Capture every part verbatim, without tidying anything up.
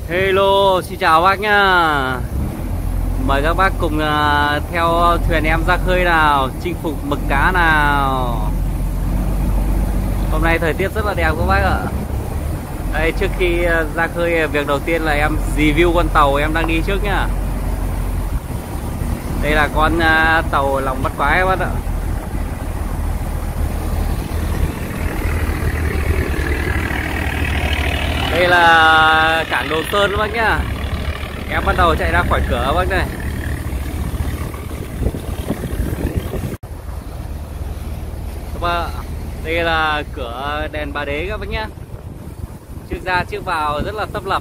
Hello, xin chào bác nhá. Mời các bác cùng uh, theo thuyền em ra khơi nào, chinh phục mực cá nào. Hôm nay thời tiết rất là đẹp các bác ạ. Đây, trước khi uh, ra khơi, việc đầu tiên là em review con tàu em đang đi trước nhá. Đây là con uh, tàu lòng bắt quái các bác ạ. Đây là cảng Đồ Sơn các bác nhá. Em bắt đầu chạy ra khỏi cửa các bác này. Các bác, đây là cửa đèn Bà Đế các bác nhá. Trước ra trước vào rất là tấp lập.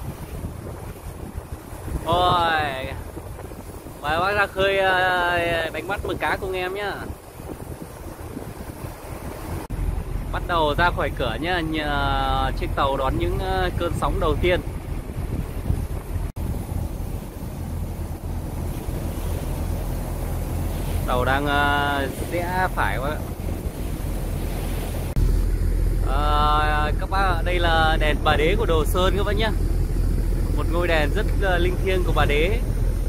Ôi, mời bác ra khơi đánh bắt mực cá cùng em nhá. Bắt đầu ra khỏi cửa nhá, nhờ chiếc tàu đón những cơn sóng đầu tiên. Tàu đang rẽ phải quá. À, các bác ạ, đây là đèn Bà Đế của Đồ Sơn các bác nhé. Một ngôi đèn rất linh thiêng của Bà Đế.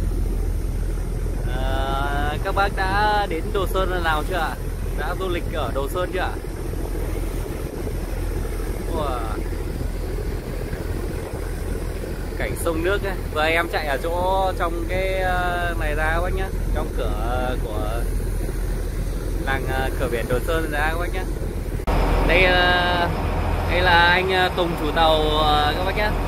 À, các bác đã đến Đồ Sơn lần nào chưa ạ? Đã du lịch ở Đồ Sơn chưa ạ? Wow. Cảnh sông nước ấy. Vừa em chạy ở chỗ trong cái này ra các bác nhé, trong cửa của làng cửa biển Đồ Sơn ra các bác nhé. Đây đây là anh Tùng, chủ tàu các bác nhé.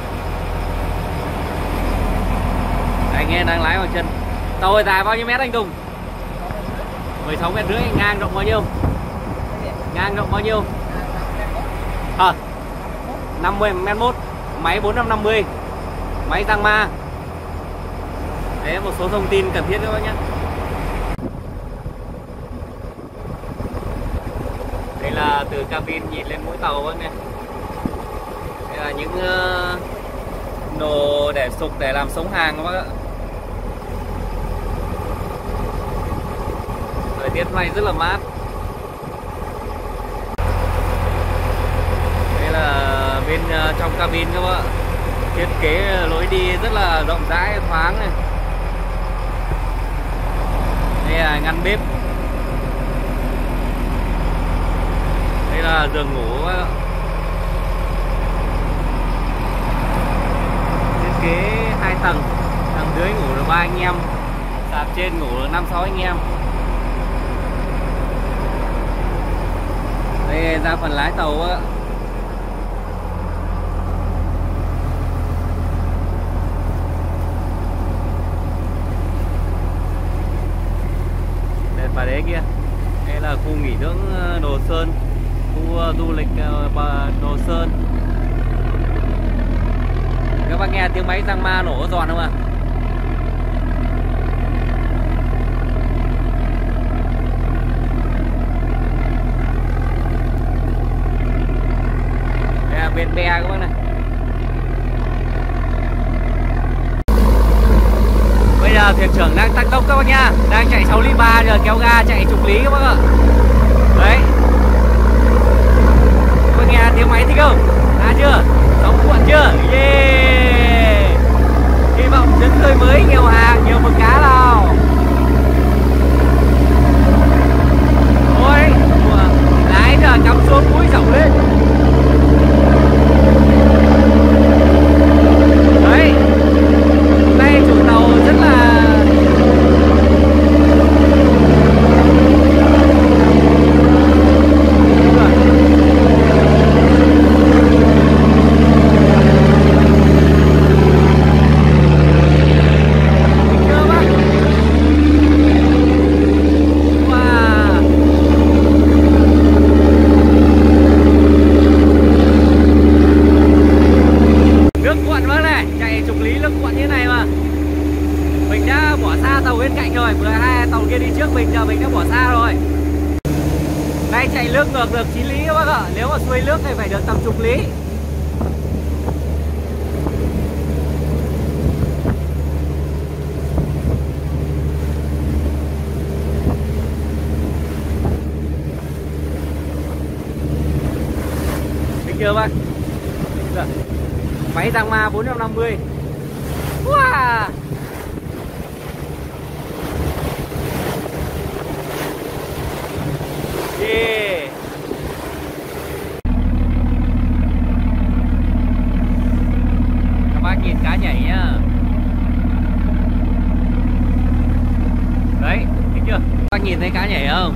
Anh nghe đang lái bằng chân. Tàu này dài bao nhiêu mét anh Tùng? mười sáu mét rưỡi. Ngang rộng bao nhiêu? Ngang rộng bao nhiêu? À, năm mươi mét mốt. Máy bốn năm năm mươi. Máy Giang Ma. Đấy, một số thông tin cần thiết các bác nhé. Đây là từ cabin nhìn lên mũi tàu các bác này. Đây là những uh, nồi để sục để làm sống hàng các bác ạ. Thời tiết này rất là mát. Đây là bên uh, trong cabin các bác ạ. Thiết kế lối đi rất là rộng rãi, thoáng này. Đây là ngăn bếp. Đây là giường ngủ các bác ạ. Thiết kế hai tầng. Tầng dưới ngủ được ba anh em, sạp trên ngủ được năm sáu anh em. Đây ra phần lái tàu á. Đèn Bà Đế kia. Đây là khu nghỉ dưỡng Đồ Sơn, khu du lịch Đồ Sơn. Các bác nghe tiếng máy Giang Ma nổ giòn không ạ? Đây là bên be các bác này. Bây giờ thuyền trưởng đang tăng tốc các bác nha. Đang chạy sáu ly ba giờ, kéo ga chạy chục lý các bác ạ. Đấy. Các bác nghe tiếng máy thích không? Đã chưa? Sóng cuộn chưa? Yeah. Hy vọng chuyến khơi mới nhiều hàng, nhiều mực cá nào. Ôi, lái giờ cắm xuống mũi rộng lên. Đấy. Hôm nay chủ tàu rất là chạy nước ngược được chín lý các bác ạ. Nếu mà xuôi nước thì phải được tầm chục lý. Được chưa bác? Được. Máy Giang Ma bốn trăm năm mươi. Wow. Yeah. Các bác nhìn cá nhảy nhá. Đấy, thấy chưa? Các bác nhìn thấy cá nhảy không?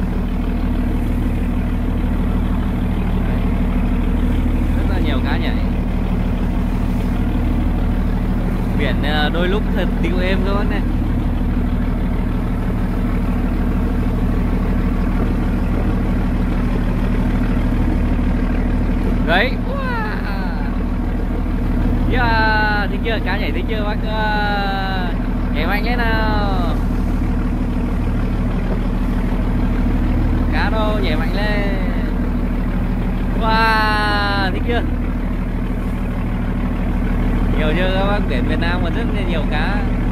Rất là nhiều cá nhảy. Biển đôi lúc thật tiêu êm luôn này. Đấy. Wow. Yeah. Thấy chưa? Cá nhảy thấy chưa bác? Nhảy mạnh thế nào. Cá đâu, nhảy mạnh lên. Wow. Thấy chưa? Nhiều chưa các bác, biển Việt Nam còn rất là nhiều cá.